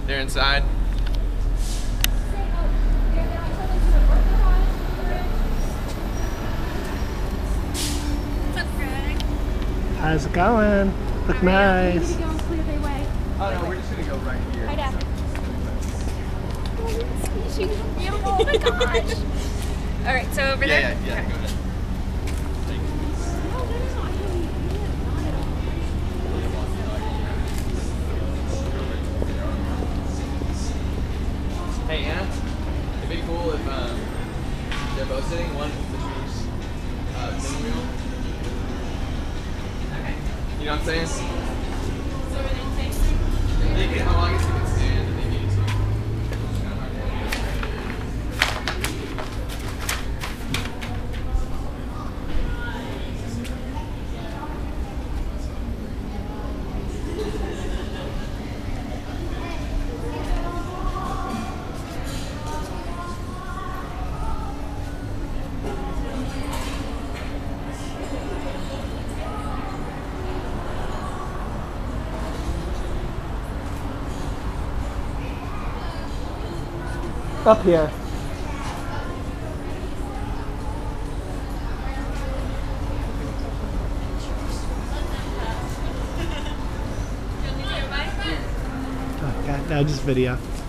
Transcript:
They're inside. What's up, Greg? How's it going? Look nice. Oh no, we're just gonna go right here. Hi, Dad. Oh my gosh. All right, so over there. Yeah. Okay. Go ahead. Hey Anna, it'd be cool if they're both sitting, one between each spinning wheel. Okay. You know what I'm saying? So are they facing? They can, as long as you can stand if they need to. Up here. Oh, God, no, just video.